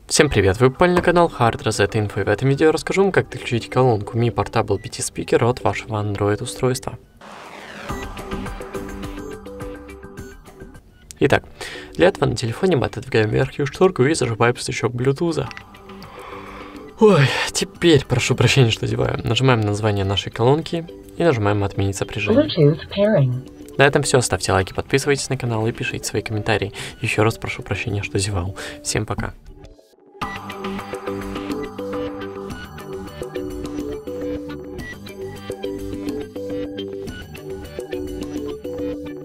Всем привет, вы попали на канал Hard Reset Info, и в этом видео я расскажу вам, как отключить колонку Mi Portable BT Speaker от вашего Android устройства. Итак, для этого на телефоне мы отодвигаем верхнюю шторку и зажимаем значок Bluetooth. Ой, теперь, прошу прощения, что зеваю. Нажимаем на название нашей колонки и нажимаем «Отменить сопряжение». На этом все, ставьте лайки, подписывайтесь на канал и пишите свои комментарии. Еще раз прошу прощения, что зевал. Всем пока.